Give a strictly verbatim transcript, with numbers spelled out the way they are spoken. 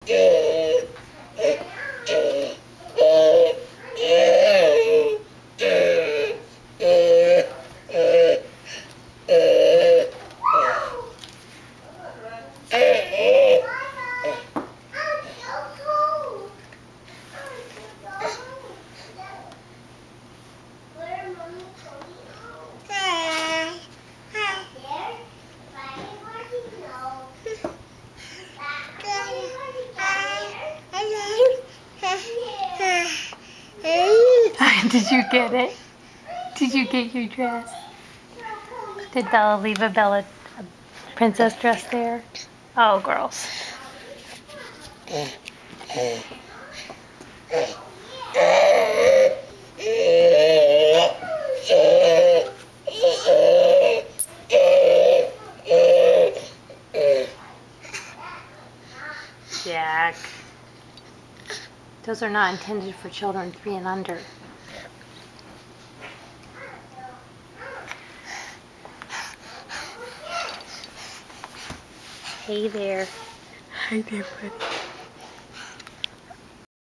Did you get it? Did you get your dress? Did Bella leave a Bella a princess dress there? Oh, girls. Jack. Those are not intended for children three and under. Hey there. Hi there, buddy.